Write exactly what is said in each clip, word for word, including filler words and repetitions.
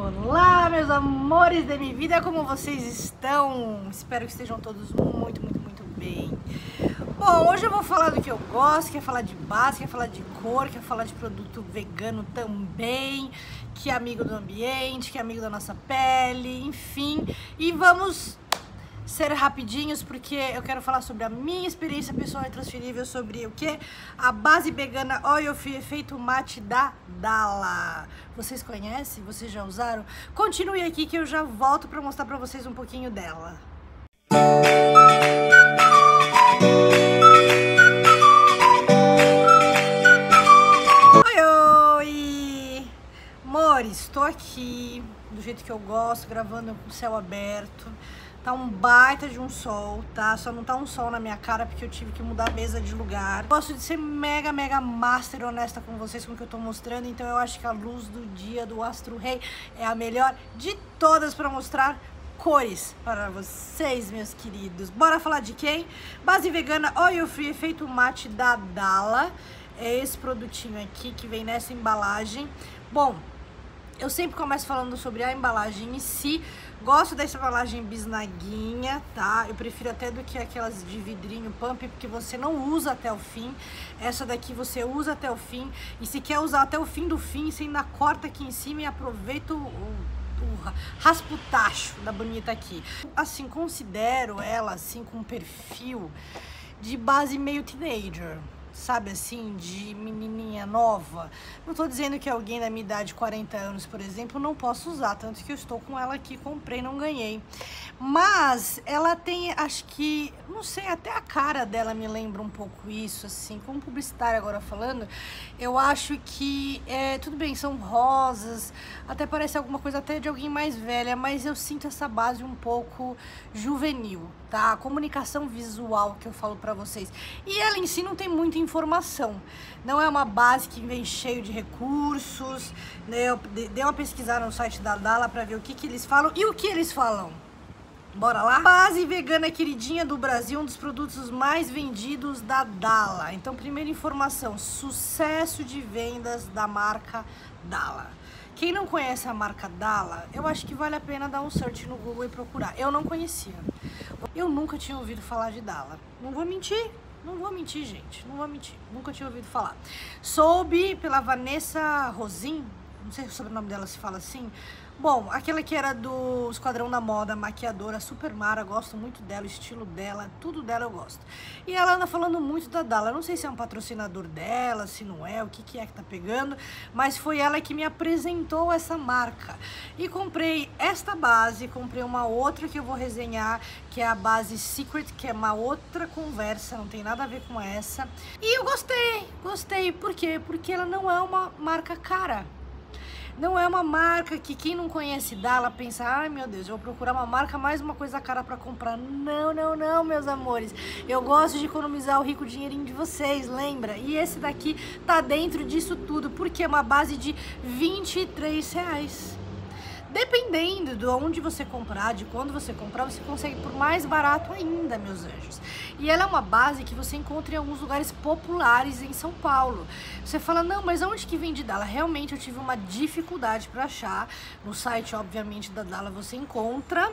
Olá, meus amores da minha vida, como vocês estão? Espero que estejam todos muito, muito, muito bem. Bom, hoje eu vou falar do que eu gosto, quer falar de base, quer falar de cor, quer falar de produto vegano também, que é amigo do ambiente, que é amigo da nossa pele, enfim. E vamos ser rapidinhos, porque eu quero falar sobre a minha experiência pessoal e transferível sobre o que? A base vegana Oil Free Efeito Mate da Dala. Vocês conhecem? Vocês já usaram? Continue aqui que eu já volto para mostrar para vocês um pouquinho dela. Oi, oi! Amores, estou aqui do jeito que eu gosto, gravando com o céu aberto. Tá um baita de um sol, tá? Só não tá um sol na minha cara porque eu tive que mudar a mesa de lugar. Gosto de ser mega, mega master honesta com vocês com o que eu tô mostrando. Então eu acho que a luz do dia do Astro Rei é a melhor de todas para mostrar cores para vocês, meus queridos. Bora falar de quem? Base vegana Oil Free Efeito Mate da Dala. É esse produtinho aqui que vem nessa embalagem. Bom, eu sempre começo falando sobre a embalagem em si. Gosto dessa embalagem bisnaguinha, tá? Eu prefiro até do que aquelas de vidrinho pump, porque você não usa até o fim. Essa daqui você usa até o fim. E se quer usar até o fim do fim, você ainda corta aqui em cima e aproveita o, o rasputacho da bonita aqui. Assim, considero ela assim com um perfil de base meio teenager. Sabe assim, de menininha nova. Não tô dizendo que alguém da minha idade, quarenta anos, por exemplo, não possa usar, tanto que eu estou com ela aqui, comprei, não ganhei. Mas ela tem, acho que, não sei, até a cara dela me lembra um pouco isso, assim, como publicitária agora falando, eu acho que, é, tudo bem, são rosas, até parece alguma coisa até de alguém mais velha, mas eu sinto essa base um pouco juvenil, tá? A comunicação visual que eu falo pra vocês. E ela em si não tem muita informação, não é uma base que vem cheio de recursos, né? Eu dei uma pesquisada no site da Dala pra ver o que que eles falam e o que eles falam. Bora lá? Base vegana queridinha do Brasil, um dos produtos mais vendidos da Dala. Então, primeira informação, sucesso de vendas da marca Dala. Quem não conhece a marca Dala, eu acho que vale a pena dar um search no Google e procurar. Eu não conhecia. Eu nunca tinha ouvido falar de Dala. Não vou mentir. Não vou mentir, gente, não vou mentir, nunca tinha ouvido falar. Soube pela Vanessa Rosin, não sei se o sobrenome dela se fala assim. Bom, aquela que era do Esquadrão da Moda, maquiadora, super mara, gosto muito dela, o estilo dela, tudo dela eu gosto. E ela anda falando muito da Dala, não sei se é um patrocinador dela, se não é, o que que é que tá pegando, mas foi ela que me apresentou essa marca. E comprei esta base, comprei uma outra que eu vou resenhar, que é a base Secret, que é uma outra conversa, não tem nada a ver com essa. E eu gostei, gostei, por quê? Porque ela não é uma marca cara. Não é uma marca que quem não conhece Dala pensa, ai meu Deus, eu vou procurar uma marca, mais uma coisa cara pra comprar. Não, não, não, meus amores. Eu gosto de economizar o rico dinheirinho de vocês, lembra? E esse daqui tá dentro disso tudo, porque é uma base de vinte e três reais. Dependendo de onde você comprar, de quando você comprar, você consegue por mais barato ainda, meus anjos. E ela é uma base que você encontra em alguns lugares populares em São Paulo. Você fala, não, mas onde que vende Dala? Realmente eu tive uma dificuldade para achar. No site, obviamente, da Dala você encontra.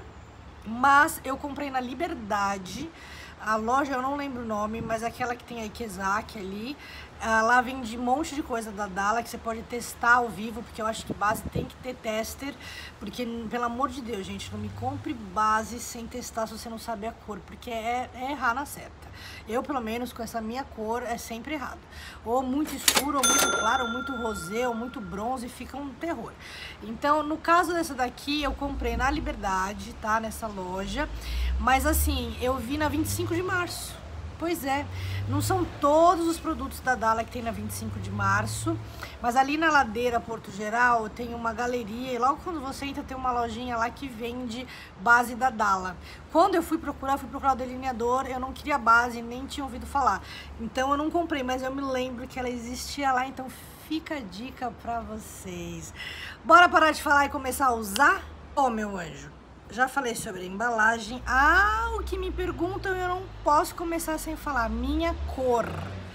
Mas eu comprei na Liberdade. A loja eu não lembro o nome, mas aquela que tem a Ikezaki ali. Uh, lá vende um monte de coisa da Dala que você pode testar ao vivo, porque eu acho que base tem que ter tester, porque, pelo amor de Deus, gente, não me compre base sem testar se você não sabe a cor, porque é, é errar na certa. Eu, pelo menos, com essa minha cor, é sempre errado. Ou muito escuro, ou muito claro, ou muito rosé, ou muito bronze, fica um terror. Então, no caso dessa daqui, eu comprei na Liberdade, tá? Nessa loja. Mas, assim, eu vi na vinte e cinco de março. Pois é, não são todos os produtos da Dala que tem na vinte e cinco de março, mas ali na Ladeira Porto Geral tem uma galeria e logo quando você entra tem uma lojinha lá que vende base da Dala. Quando eu fui procurar, fui procurar o delineador, eu não queria base, nem tinha ouvido falar. Então eu não comprei, mas eu me lembro que ela existia lá, então fica a dica pra vocês. Bora parar de falar e começar a usar? Ô, meu anjo. Já falei sobre a embalagem. Ah, o que me perguntam eu não posso começar sem falar. Minha cor.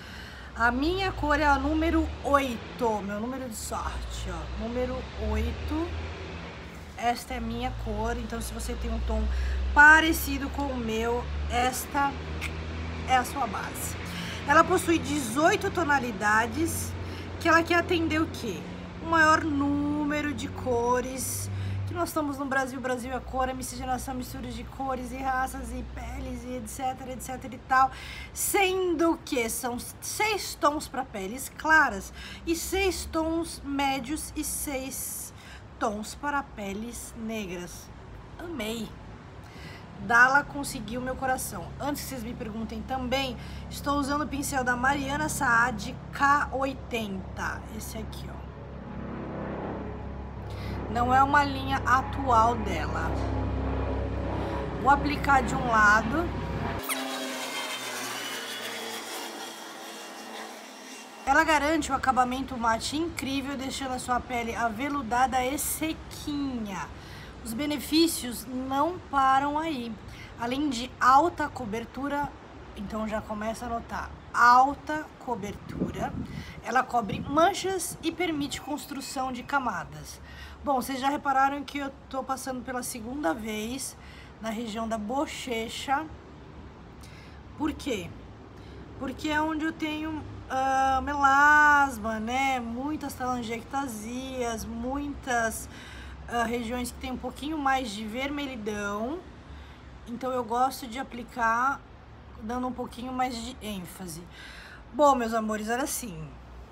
A minha cor é a número oito. Meu número de sorte, ó. Número oito. esta é a minha cor. Então se você tem um tom parecido com o meu, esta é a sua base. Ela possui dezoito tonalidades, que ela quer atender o quê? Um maior número de cores, que nós estamos no Brasil, Brasil é cor, é miscigenação, mistura de cores e raças e peles e etc, etc e tal, sendo que são seis tons para peles claras e seis tons médios e seis tons para peles negras. Amei! Dala conseguiu meu coração. Antes que vocês me perguntem também, estou usando o pincel da Mariana Saad K oitenta, esse aqui, ó. Não é uma linha atual dela. Vou aplicar de um lado. Ela garante um acabamento mate incrível, deixando a sua pele aveludada e sequinha. Os benefícios não param aí. Além de alta cobertura, então já começa a notar, alta cobertura, ela cobre manchas e permite construção de camadas. Bom, vocês já repararam que eu tô passando pela segunda vez na região da bochecha. Por quê? Porque é onde eu tenho uh, melasma, né? Muitas telangiectasias, muitas uh, regiões que tem um pouquinho mais de vermelhidão. Então eu gosto de aplicar dando um pouquinho mais de ênfase. Bom, meus amores, era assim.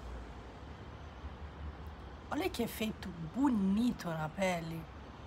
Olha que efeito bonito na pele.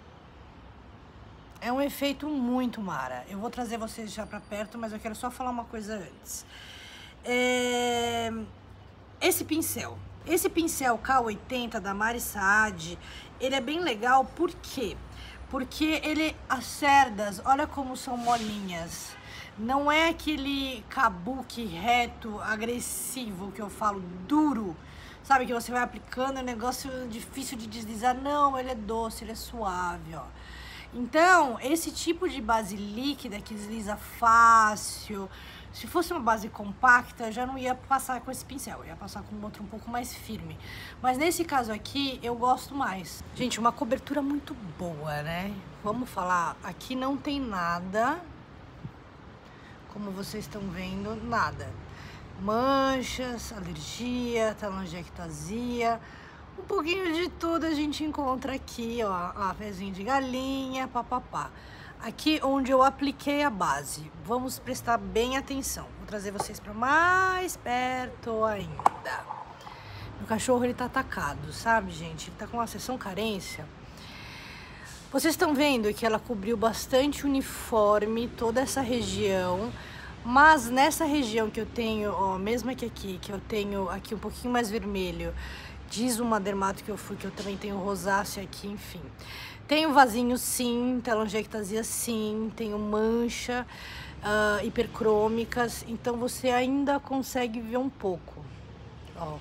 É um efeito muito mara. Eu vou trazer vocês já pra perto, mas eu quero só falar uma coisa antes. É... Esse pincel. Esse pincel K oitenta da Mari Saad, ele é bem legal, por quê? Porque ele, as cerdas, olha como são molinhas. Não é aquele kabuki reto, agressivo, que eu falo, duro. Sabe, que você vai aplicando, é um negócio difícil de deslizar. Não, ele é doce, ele é suave, ó. Então, esse tipo de base líquida que desliza fácil, se fosse uma base compacta, eu já não ia passar com esse pincel, eu ia passar com outro um pouco mais firme. Mas nesse caso aqui, eu gosto mais. Gente, uma cobertura muito boa, né? Vamos falar, aqui não tem nada, como vocês estão vendo, nada. Manchas, alergia, telangiectasia, um pouquinho de tudo a gente encontra aqui, ó, a pezinho de galinha, papapá. Aqui onde eu apliquei a base, vamos prestar bem atenção. Vou trazer vocês para mais perto ainda. Meu cachorro, ele tá atacado, sabe, gente? Ele tá com uma sessão carência. Vocês estão vendo que ela cobriu bastante uniforme toda essa região. Mas nessa região que eu tenho, ó, mesmo que aqui, que eu tenho aqui um pouquinho mais vermelho, diz uma dermato que eu fui, que eu também tenho rosácea aqui, enfim. Tenho vasinho sim, telangiectasia sim, tenho mancha, uh, hipercrômicas, então você ainda consegue ver um pouco, ó.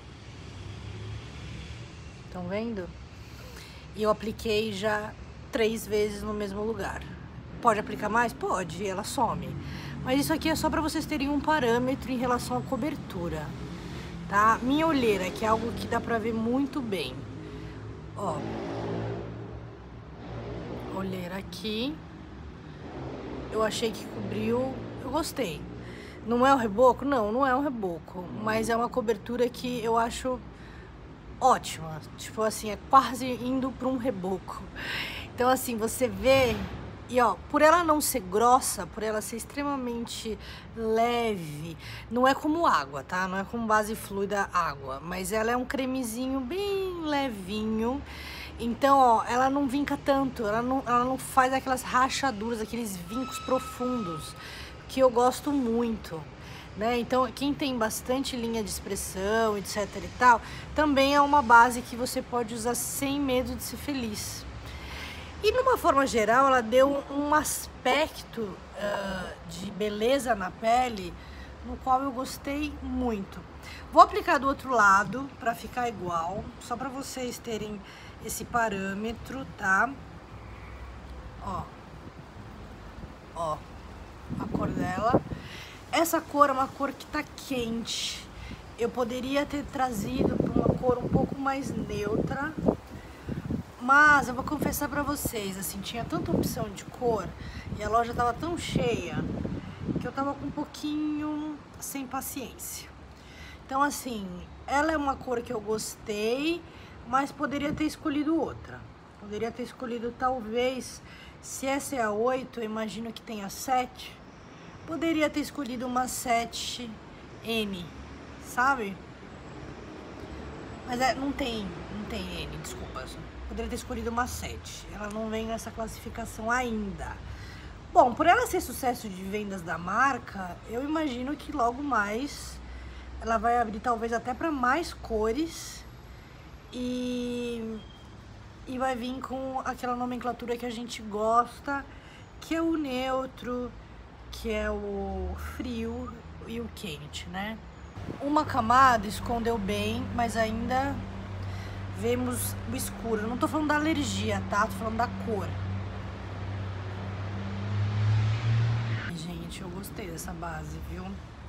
Estão vendo? E eu apliquei já três vezes no mesmo lugar. Pode aplicar mais? Pode, ela some. Mas isso aqui é só para vocês terem um parâmetro em relação à cobertura, tá? Minha olheira, que é algo que dá pra ver muito bem. Ó. Olheira aqui. Eu achei que cobriu, eu gostei. Não é um reboco? Não, não é um reboco. Mas é uma cobertura que eu acho ótima. Tipo assim, é quase indo para um reboco. Então assim, você vê... E ó, por ela não ser grossa, por ela ser extremamente leve, não é como água, tá? Não é como base fluida água, mas ela é um cremezinho bem levinho. Então, ó, ela não vinca tanto, ela não, ela não faz aquelas rachaduras, aqueles vincos profundos, que eu gosto muito, né? Então, quem tem bastante linha de expressão, etc e tal, também é uma base que você pode usar sem medo de ser feliz. E, numa forma geral, ela deu um aspecto uh, de beleza na pele, no qual eu gostei muito. Vou aplicar do outro lado, para ficar igual, só para vocês terem esse parâmetro, tá? Ó. Ó. A cor dela. Essa cor é uma cor que tá quente. Eu poderia ter trazido para uma cor um pouco mais neutra, Mas eu vou confessar pra vocês, assim, tinha tanta opção de cor e a loja tava tão cheia que eu tava com um pouquinho sem paciência. Então, assim, ela é uma cor que eu gostei, mas poderia ter escolhido outra. Poderia ter escolhido, talvez, se essa é a oito, eu imagino que tem a sete. Poderia ter escolhido uma sete N, sabe? Mas é, não tem, não tem N, desculpa. Poderia ter escolhido uma sete. Ela não vem nessa classificação ainda. Bom, por ela ser sucesso de vendas da marca, eu imagino que logo mais ela vai abrir talvez até para mais cores e, e vai vir com aquela nomenclatura que a gente gosta, que é o neutro, que é o frio e o quente, né? Uma camada escondeu bem, mas ainda vemos o escuro. Eu não tô falando da alergia, tá? Tô falando da cor. Gente, eu gostei dessa base, viu?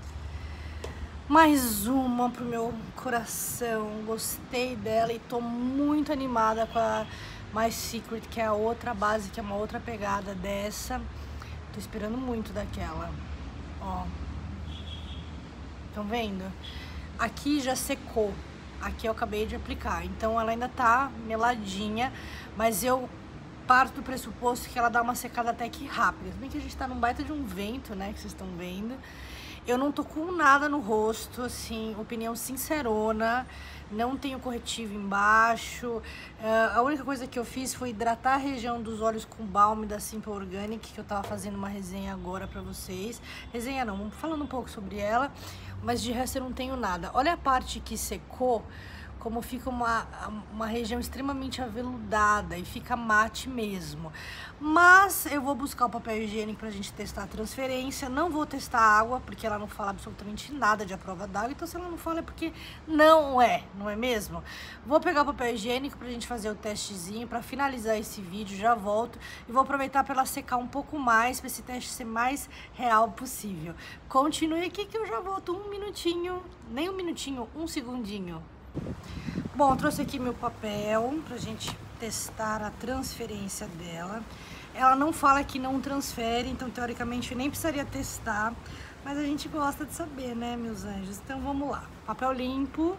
Mais uma pro meu coração. Gostei dela e tô muito animada com a My Secret, que é a outra base, que é uma outra pegada dessa. Tô esperando muito daquela. Ó. Estão vendo? Aqui já secou. Aqui eu acabei de aplicar. Então ela ainda tá meladinha, mas eu parto do pressuposto que ela dá uma secada até que rápida. Também que a gente tá num baita de um vento, né? Que vocês estão vendo. Eu não tô com nada no rosto, assim, opinião sincerona. Não tenho corretivo embaixo. Uh, a única coisa que eu fiz foi hidratar a região dos olhos com balme da Simple Organic, que eu tava fazendo uma resenha agora pra vocês. Resenha não, falando um pouco sobre ela, mas de resto eu não tenho nada. Olha a parte que secou, como fica uma, uma região extremamente aveludada e fica mate mesmo. Mas eu vou buscar o papel higiênico pra gente testar a transferência. Não vou testar a água, porque ela não fala absolutamente nada de a prova d'água. Então se ela não fala é porque não é, não é mesmo? Vou pegar o papel higiênico pra gente fazer o testezinho, pra finalizar esse vídeo, já volto. E vou aproveitar pra ela secar um pouco mais, pra esse teste ser mais real possível. Continue aqui que eu já volto um minutinho, nem um minutinho, um segundinho. Bom, trouxe aqui meu papel pra gente testar a transferência dela. Ela não fala que não transfere, então teoricamente eu nem precisaria testar, mas a gente gosta de saber, né, meus anjos? Então vamos lá. Papel limpo,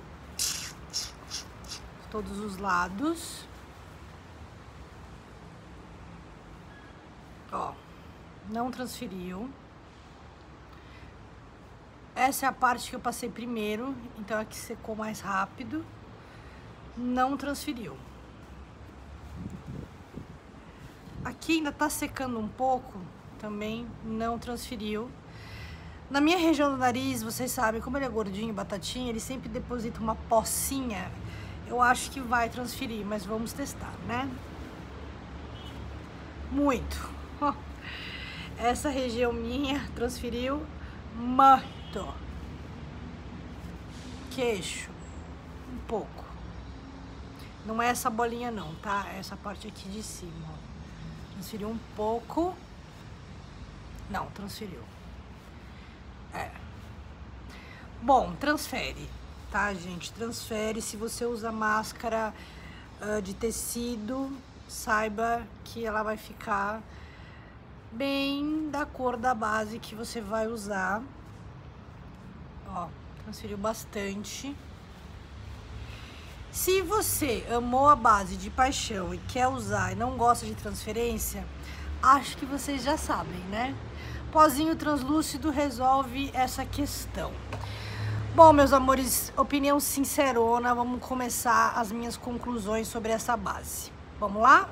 todos os lados. Ó, não transferiu. Essa é a parte que eu passei primeiro, então é que secou mais rápido. Não transferiu. Aqui ainda tá secando um pouco, também não transferiu. Na minha região do nariz, vocês sabem, como ele é gordinho, batatinha, ele sempre deposita uma pocinha. Eu acho que vai transferir, mas vamos testar, né? Muito. Essa região minha transferiu muito. Queixo, um pouco. Não é essa bolinha não, tá? É essa parte aqui de cima, ó. Transferiu um pouco. Não, transferiu. É. Bom, transfere, tá, gente? Transfere. Se você usa máscara uh, de tecido, saiba que ela vai ficar bem da cor da base que você vai usar. Ó, transferiu bastante. Se você amou a base de paixão e quer usar e não gosta de transferência, acho que vocês já sabem, né? Pozinho translúcido resolve essa questão. Bom, meus amores, opinião sincerona, vamos começar as minhas conclusões sobre essa base. Vamos lá?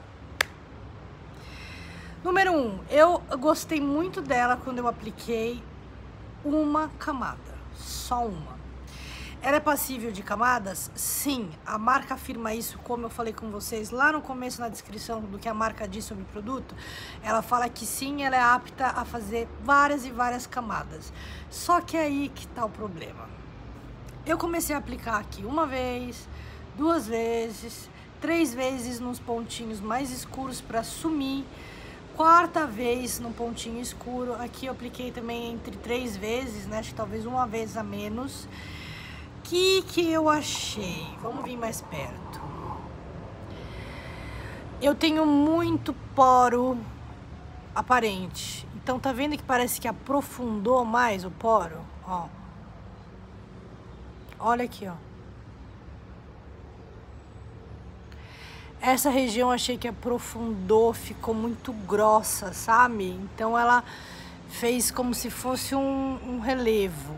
Número um, eu gostei muito dela quando eu apliquei uma camada, só uma. Ela é passível de camadas? Sim, a marca afirma isso, como eu falei com vocês lá no começo na descrição do que a marca diz sobre o produto. Ela fala que sim, ela é apta a fazer várias e várias camadas. Só que é aí que tá o problema. Eu comecei a aplicar aqui uma vez, duas vezes, três vezes nos pontinhos mais escuros para sumir. Quarta vez no pontinho escuro. Aqui eu apliquei também entre três vezes, né? Acho que talvez uma vez a menos. Que que eu achei? Vamos vir mais perto. Eu tenho muito poro aparente. Então tá vendo que parece que aprofundou mais o poro? Ó. Olha aqui, ó. Essa região achei que aprofundou, ficou muito grossa, sabe? Então ela fez como se fosse um, um relevo.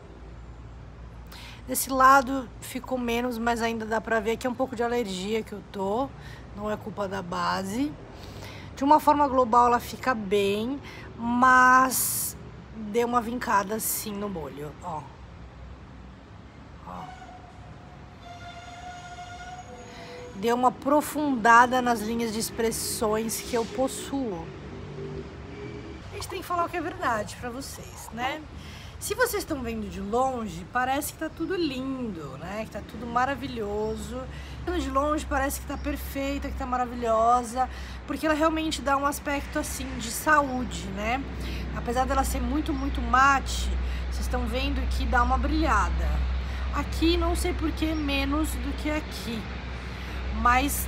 Desse lado ficou menos, mas ainda dá pra ver que é um pouco de alergia que eu tô. Não é culpa da base. De uma forma global ela fica bem, mas deu uma vincada assim no molho, ó. Ó. Deu uma aprofundada nas linhas de expressões que eu possuo. A gente tem que falar o que é verdade pra vocês, né? Se vocês estão vendo de longe, parece que tá tudo lindo, né? Que tá tudo maravilhoso. De longe parece que tá perfeita, que tá maravilhosa, porque ela realmente dá um aspecto assim de saúde, né? Apesar dela ser muito, muito mate, vocês estão vendo que dá uma brilhada. Aqui não sei por que menos do que aqui. Mas,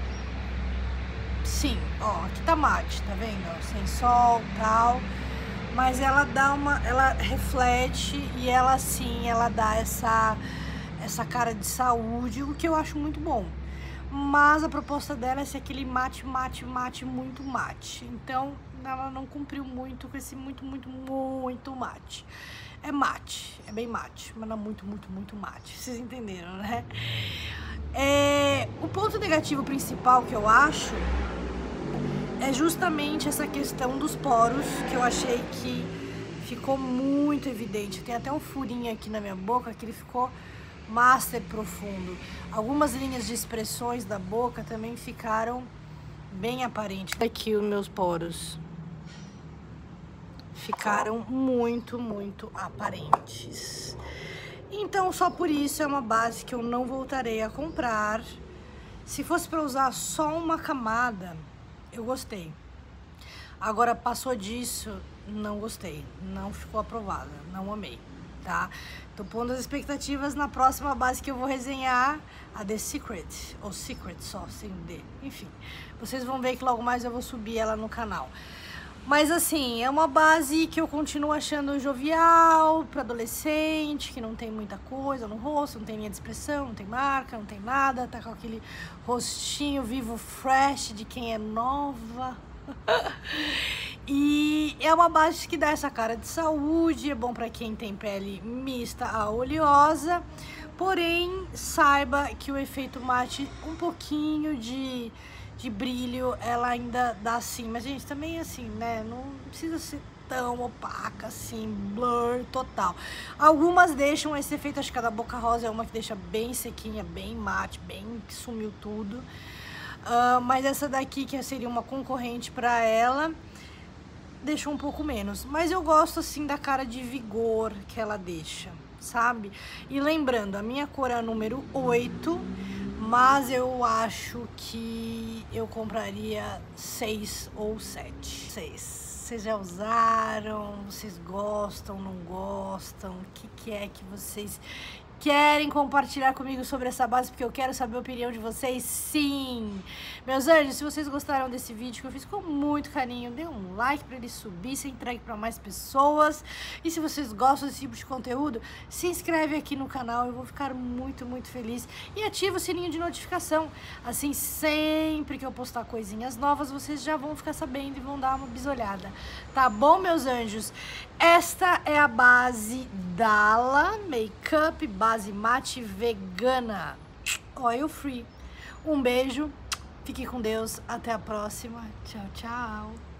sim, ó, aqui tá mate, tá vendo? Ó, sem sol e tal. Mas ela dá uma, ela reflete e ela, sim, ela dá essa, essa cara de saúde, o que eu acho muito bom. Mas a proposta dela é ser aquele mate, mate, mate, muito mate. Então, ela não cumpriu muito com esse muito, muito, muito mate. É mate, é bem mate, mas não muito, muito, muito mate. Vocês entenderam, né? É, o ponto negativo principal que eu acho é justamente essa questão dos poros, que eu achei que ficou muito evidente. Tem até um furinho aqui na minha boca que ele ficou master profundo. Algumas linhas de expressões da boca também ficaram bem aparentes. Aqui os meus poros ficaram muito, muito aparentes. Então, só por isso é uma base que eu não voltarei a comprar. Se fosse para usar só uma camada, eu gostei. Agora, passou disso, não gostei. Não ficou aprovada, não amei, tá? Tô pondo as expectativas na próxima base que eu vou resenhar, a The Secret, ou Secret só, sem D. Enfim, vocês vão ver que logo mais eu vou subir ela no canal. Mas assim, é uma base que eu continuo achando jovial, para adolescente, que não tem muita coisa no rosto, não tem linha de expressão, não tem marca, não tem nada, tá com aquele rostinho vivo fresh de quem é nova. E é uma base que dá essa cara de saúde, é bom para quem tem pele mista a oleosa, porém saiba que o efeito mate, um pouquinho de... de brilho, ela ainda dá assim, mas gente, também assim, né, não precisa ser tão opaca assim, blur total. Algumas deixam esse efeito, acho que a da Boca Rosa é uma que deixa bem sequinha, bem mate, bem que sumiu tudo, uh, mas essa daqui, que seria uma concorrente pra ela, deixa um pouco menos, mas eu gosto assim da cara de vigor que ela deixa, sabe? E lembrando, a minha cor é a número oito, mas eu acho que eu compraria seis ou sete. Seis. Vocês já usaram? Vocês gostam, não gostam? O que, que é que vocês querem compartilhar comigo sobre essa base? Porque eu quero saber a opinião de vocês, sim! Meus anjos, se vocês gostaram desse vídeo que eu fiz com muito carinho, dê um like para ele subir, ser entregue para mais pessoas. E se vocês gostam desse tipo de conteúdo, se inscreve aqui no canal, eu vou ficar muito, muito feliz. E ativa o sininho de notificação, assim sempre que eu postar coisinhas novas, vocês já vão ficar sabendo e vão dar uma bisolhada. Tá bom, meus anjos? Esta é a base Dalla Makeup, base mate vegana, oil free. Um beijo, fique com Deus, até a próxima, tchau, tchau.